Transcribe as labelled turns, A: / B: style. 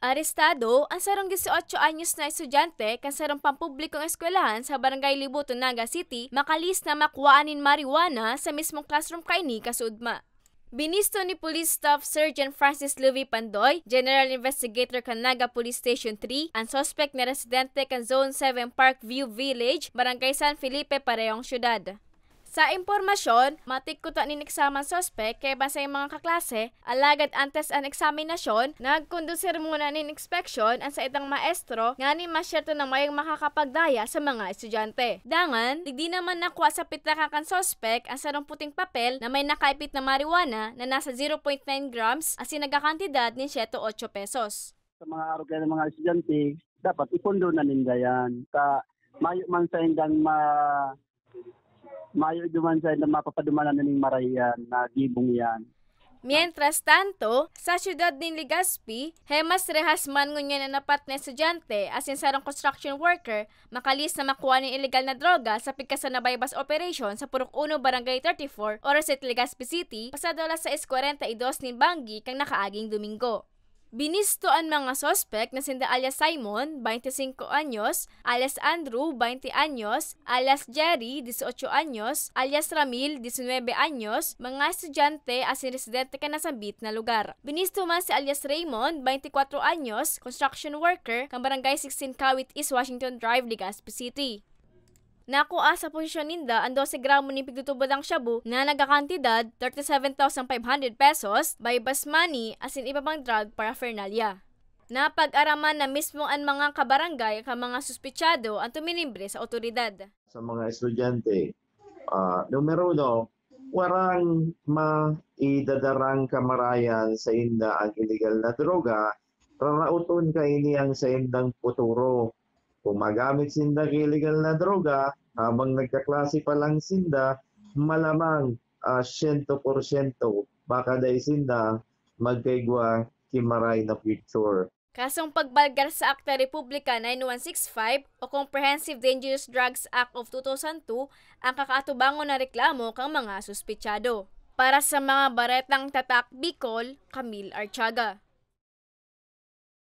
A: Arestado ang sarong 18 anyos na estudyante kan sarong pampublikong eskwelahan sa Barangay Libuton, Naga City, makalis na makuwaanin marijuana sa mismong classroom kaini kasudma. Binisto ni Police Staff Sergeant Francis Louis Pandoy, General Investigator kan Naga Police Station 3, ang suspect na residente kan Zone 7 Parkview Village, Barangay San Felipe, parehong syudad. Sa impormasyon, matikkuta ni niksamang sospek kay basay mga kaklase, alagad antes ang eksaminasyon, nagkondusir muna ni inspeksyon ang sa itang maestro nga ni masyerto na mayang makakapagdaya sa mga estudyante. Dangan, di naman nakuha sa pitaka kan sospek ang sarong puting papel na may nakaipit na marijuana na nasa 0.9 grams asin nagakantidad ni 7-8 pesos.
B: Sa mga aruga ng mga estudyante, dapat ipondo na ninda yan. Mayo man sa indang mayo duman sa na mapapadumanan ning marayan na gibong yan.
A: Mientras tanto, sa syudad ni Legazpi, hemas rehas man ngunya na napat na estudyante asin sarong construction worker makalis na makuha ng illegal na droga sa pigkasan na bypass operation sa Purok 1 Barangay 34 oras sa Legazpi City pasado alas 6:42 ni Banggi kang nakaaging Domingo. Binisto ang mga sospek na sinda alias Simon, 25 anyos, alias Andrew, 20 anyos, alias Jerry, 18 anyos, alias Ramil, 19 anyos, mga estudyante asin residente ka nasambit na lugar. Binisto man si alias Raymond, 24 anyos, construction worker, kang Barangay 16 Kawit East Washington Drive, Legazpi City. Nakuha sa posisyon ninda ang 12 gramo ni pigtutubodang shabu na nagakantidad 37,500 pesos, bypass money asin iba pang drug paraphernalia. Napag-araman na mismo ang mga kabarangay ka mga suspitsado ang tuminimbre sa otoridad.
C: Sa mga estudyante, numero 1, warang maidadarang kamarayan sa inda ang illegal na droga, rarauton ka ini ang sa indang futuro. Kung magamit sinda ng illegal na droga, habang nagkaklase pa lang sinda, malamang 100% baka dahil sinda magkaigwa kimaray na future.
A: Kasong pagbalgar sa Akta Republika 9165 o Comprehensive Dangerous Drugs Act of 2002 ang kakaatubangon na reklamo kang mga suspitsado. Para sa mga baretang tatak Bicol, Camille Archaga.